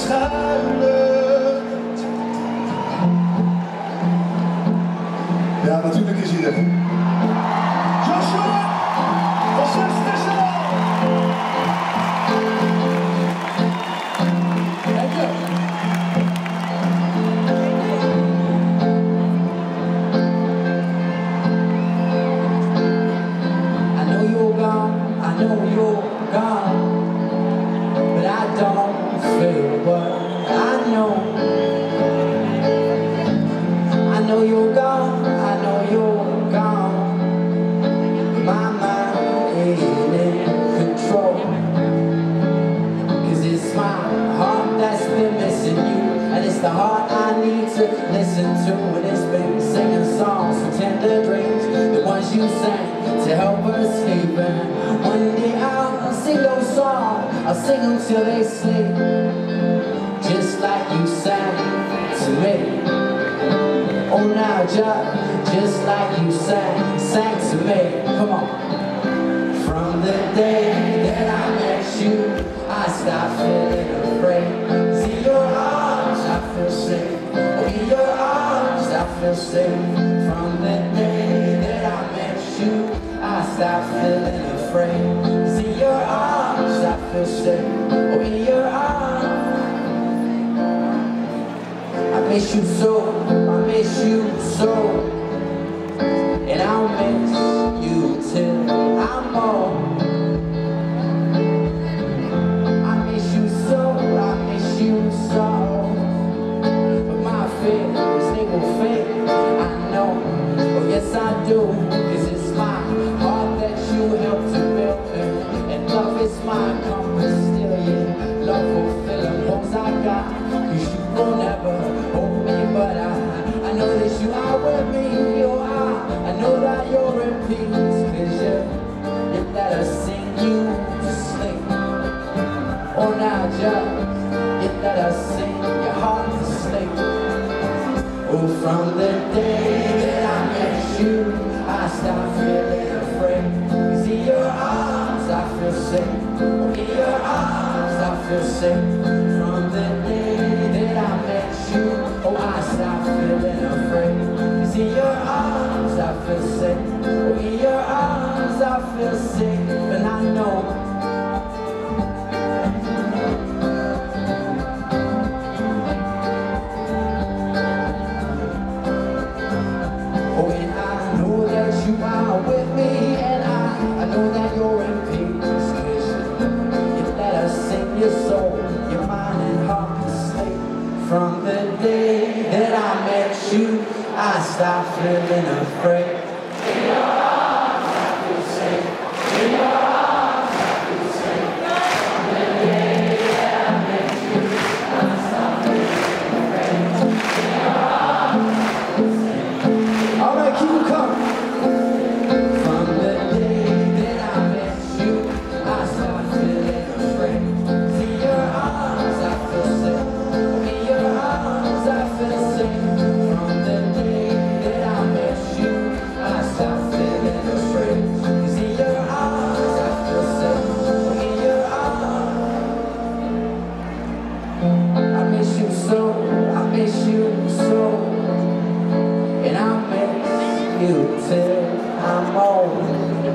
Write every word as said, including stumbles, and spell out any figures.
schuilen. Ja, natuurlijk is hij er. Joshua van Zes Festival. Thank you. I know you're gone, I know you're gone, but I don't feel what I know. I know you're gone, I know you're gone, my mind ain't in control. Cause it's my heart that's been missing you, and it's the heart I need to listen to. And it's been singing songs for tender dreams, the ones you sang to help us sleep. And one day I'll sing those songs, I'll sing them till they sleep, just like you sang to me. Oh now just, just like you sang, sang to me. Come on. From the day that I met you, I stopped feeling afraid. See your arms, I feel safe. Oh, in your arms, I feel safe. From the day that I met you, I stopped feeling afraid. See your arms, I feel safe. Oh, in your arms. I miss you so, I miss you so, and I'll miss you till I'm old. I miss you so, I miss you so, but my fears, they will fade, I know. Oh yes I do, cause it's my heart that you helped to build me, and love is my compass still, yeah. Love will fill the holes I got, cause you will never hold me, but I, I know that you are with me. Oh, I, I know that you're in peace, cause you, you let us sing you to sleep. Oh now just, you let us sing your heart to sleep. Oh, from the day that I met you, I stopped feeling afraid. Cause in your arms I feel safe. Oh, in your arms I feel safe. From the day that I met you, oh I stopped feeling afraid. Cause in your arms I feel safe. Oh, in your arms I feel safe. And I know you are with me, and I, I know that you're in peace, cause you, you let us sing your soul, your mind and heart to sleep. From the day that I met you, I stopped feeling afraid. In your arms I feel safe. In your arms I feel safe. From the day that I met you, I stopped feeling afraid. In your arms I feel safe. Alright, keep it coming. Till I'm old.